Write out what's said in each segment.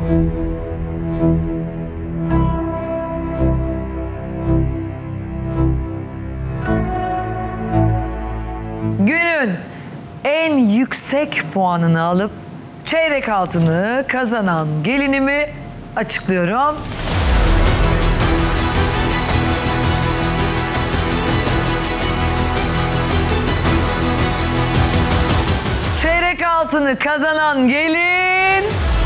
Günün en yüksek puanını alıp çeyrek altını kazanan gelinimi açıklıyorum. Çeyrek altını kazanan gelin...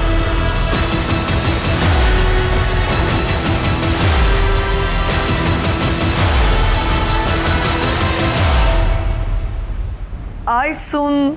Aysun.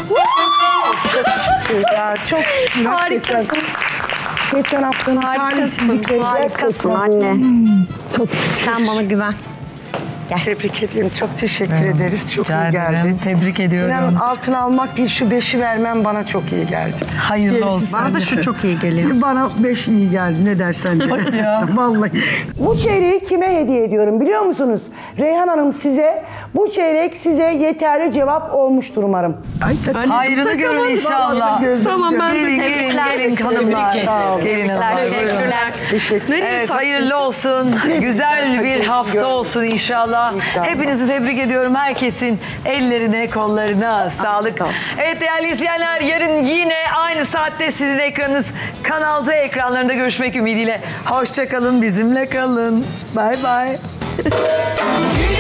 Ya çok harika. Geçen haftanın talihsizlikleri gerçekten. Anne. Sen bana güven. Gel. Tebrik ederim. Çok teşekkür ederiz. Çok iyi geldi. Tebrik ediyorum. İnanın altın almak değil, şu 5'i vermem bana çok iyi geldi. Hayırlı olsun. Bana da şu çok iyi geliyor. Bana 5 iyi geldi. Ne dersen de. Vallahi. Bu çeyreği kime hediye ediyorum biliyor musunuz? Reyhan Hanım size, bu çeyrek size yeterli cevap olmuştur umarım. Hayrını görün inşallah. Tamam, ben de Gelin hanımlar. Gelin hanımlar. Teşekkürler. Teşekkür. Evet, hayırlı olsun. Güzel bir hafta olsun inşallah. Hepinizi tebrik ediyorum. Herkesin ellerine, kollarına sağlık. Evet değerli izleyenler, yarın yine aynı saatte sizin ekranınız Kanal D ekranlarında görüşmek ümidiyle. Hoşça kalın, bizimle kalın. Bay bay.